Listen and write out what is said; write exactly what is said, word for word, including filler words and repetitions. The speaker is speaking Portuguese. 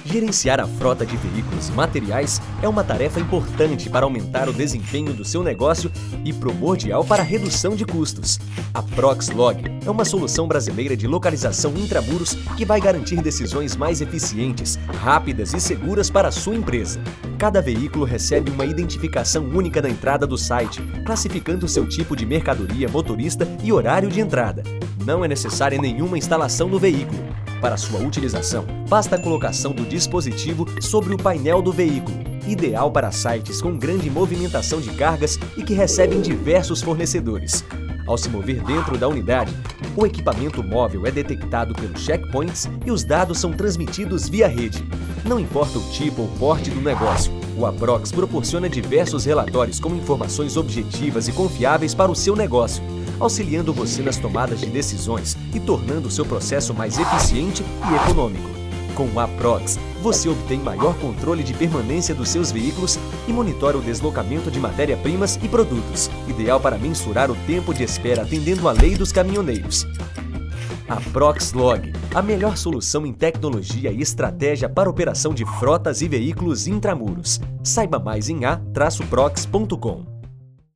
Gerenciar a frota de veículos e materiais é uma tarefa importante para aumentar o desempenho do seu negócio e primordial para a redução de custos. A Proxlog é uma solução brasileira de localização intramuros que vai garantir decisões mais eficientes, rápidas e seguras para a sua empresa. Cada veículo recebe uma identificação única na entrada do site, classificando seu tipo de mercadoria, motorista e horário de entrada. Não é necessária nenhuma instalação no veículo. Para sua utilização, basta a colocação do dispositivo sobre o painel do veículo, ideal para sites com grande movimentação de cargas e que recebem diversos fornecedores. Ao se mover dentro da unidade, o equipamento móvel é detectado pelos checkpoints e os dados são transmitidos via rede. Não importa o tipo ou porte do negócio, o Aprox proporciona diversos relatórios com informações objetivas e confiáveis para o seu negócio, auxiliando você nas tomadas de decisões e tornando o seu processo mais eficiente e econômico. Com o Aprox, você obtém maior controle de permanência dos seus veículos e monitora o deslocamento de matéria-primas e produtos, ideal para mensurar o tempo de espera atendendo à lei dos caminhoneiros. A Proxlog, a melhor solução em tecnologia e estratégia para operação de frotas e veículos intramuros. Saiba mais em a traço prox ponto com.